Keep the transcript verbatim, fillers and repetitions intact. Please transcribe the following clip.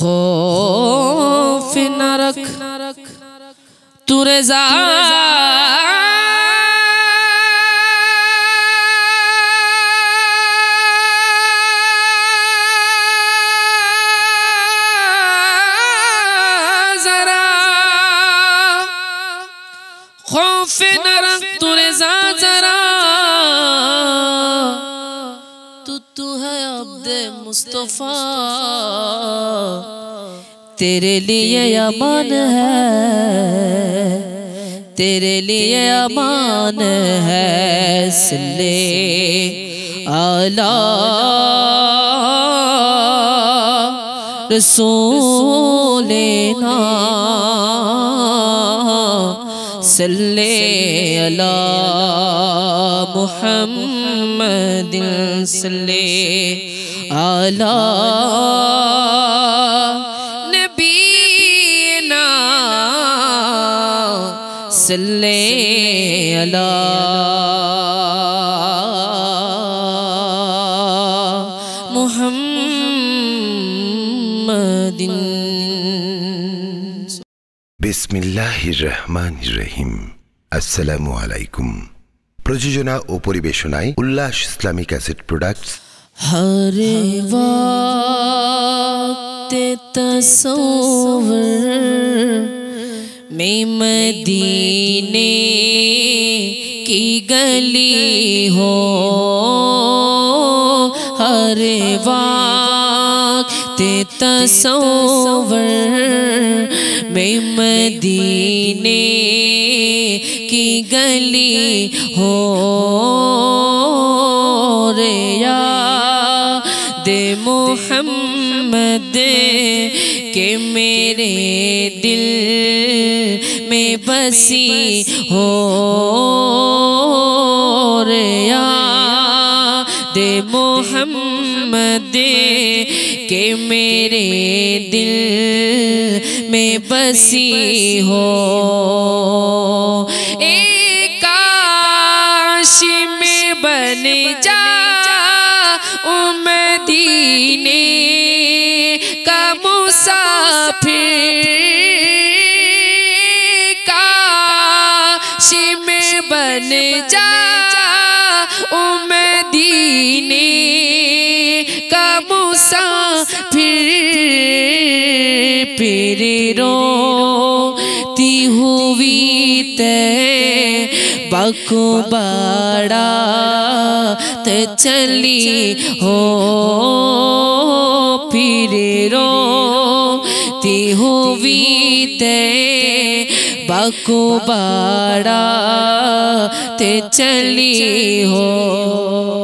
खौफ न रख तू रज़ा जरा खौफ न रख तू रज़ा जरा तू तू है अब्दे मुस्तफा तेरे लिए अमान है तेरे लिए अमान है सल्ले अला रसूलेना सल्ले अला मुहम्मदिन सल्ले अला नबीना सल्ले अला मुहम्मदिन। बिस्मिल्लाहिर रहमानिर रहीम। अस्सलामु आलैकुम। प्रयोजना ओ परिवेशनाय उल्लास इस्लामिक कैसेट प्रोडक्ट्स। हर वक्त तस्वीर में मदीने की गली हो हर वक्त तस्वीर में मदीने की गली हो रे याद मोहम्मद के मेरे दिल में बसी हो रे याद मोहम्मद के मेरे दिल में बसी हो एक काश में बन जा मदीने का मुसाफिर काश में बन जा मदीने का मुसाफिर फिर रोती हुई ते बको बड़ा ते चली हो फिर रोती हुई ते बको बड़ा ते चली हो।